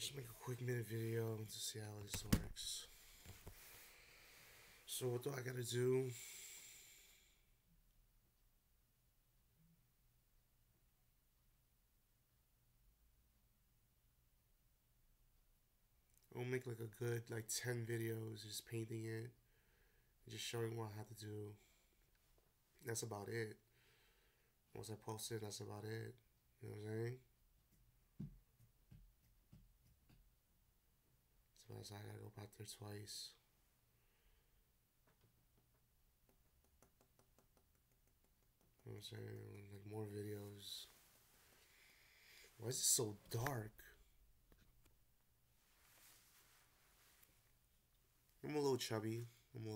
Just make a quick minute video to see how this works. So what do I gotta do? I'll make like a good 10 videos just painting it, just showing what I have to do. That's about it. Once I post it, that's about it. You know what I'm saying? So I gotta go back there twice. You know what I'm saying? Like more videos. Why is it so dark? I'm a little chubby.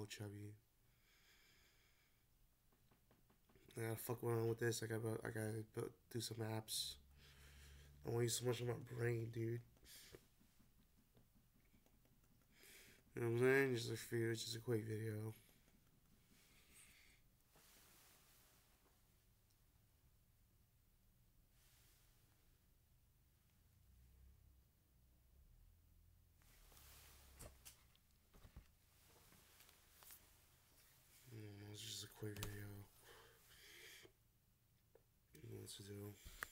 I gotta fuck around with this. I gotta do some apps. I want to use so much of my brain, dude. You know what I'm saying? Just a quick video. It's just a quick video. What to do?